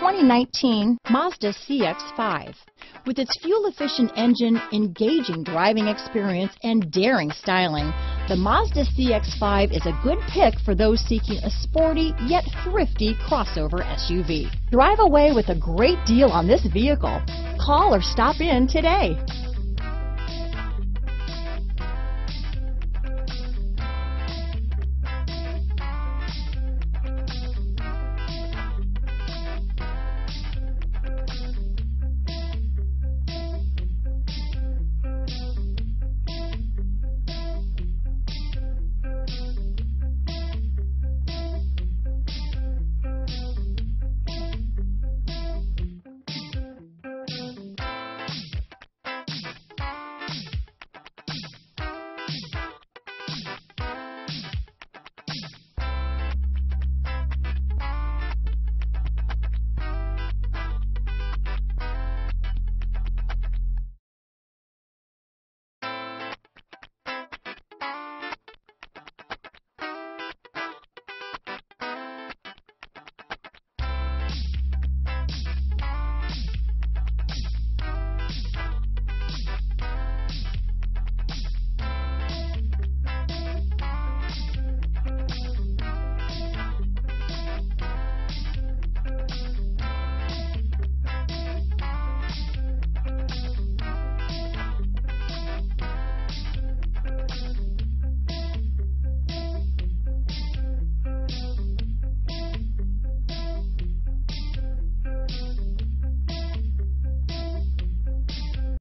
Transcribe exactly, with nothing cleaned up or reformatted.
twenty nineteen Mazda C X five. With its fuel-efficient engine, engaging driving experience, and daring styling, the Mazda C X five is a good pick for those seeking a sporty yet thrifty crossover S U V. Drive away with a great deal on this vehicle. Call or stop in today.